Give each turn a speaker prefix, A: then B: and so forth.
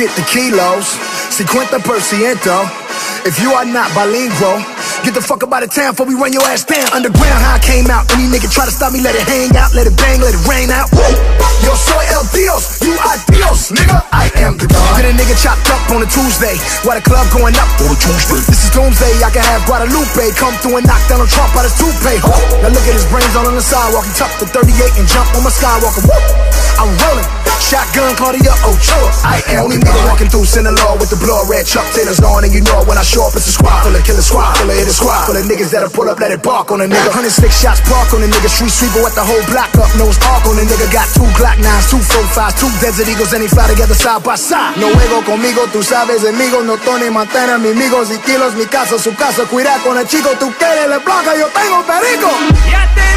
A: get the kilos, 50%. If you are not bilingual, get the fuck up out of town before we run your ass down. Underground, how I came out. Any nigga try to stop me, let it hang out, let it bang, let it rain out. Yo soy el Dios, you are Dios, nigga. I am the God. Get a nigga chopped up on a Tuesday, while the club going up on a Tuesday. This is doomsday, I can have Guadalupe come through and knock down a Trump out his toupee. Now look at his brains all on the sidewalk. He tucked the 38 and jump on my Skywalker. Woo! I'm rolling. Shotgun Claudia Ochoa. I am only nigga walking through Sinaloa with the blood red Chuck Taylors on, and you know it when I show up, it's a squad full of killer squad, full of hit a squad, full of niggas that'll pull up, let it bark on a nigga. 106 shots park on a nigga, street sweeper with the whole block up, nose arc on a nigga. Got 2 Glock 9s, 2 45s, 2 Desert Eagles, and they fly together side by side. No juego conmigo, tú sabes, amigos, no Tony Montana, mi amigos y kilos, mi casa, su casa, cuida con el chico, tú quieres le placa, yo tengo perico.